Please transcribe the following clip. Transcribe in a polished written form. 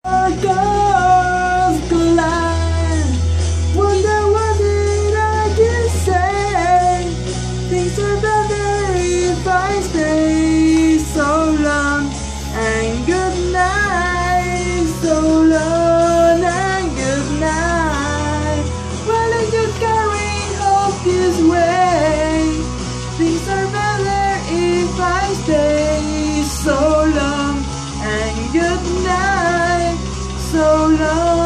Goes collide. Wonder what did I just say? Things are better if I stay. So long and good night. So long and good night. Well, I could carry hope this way. Things are better if I stay. So long and good night. So long.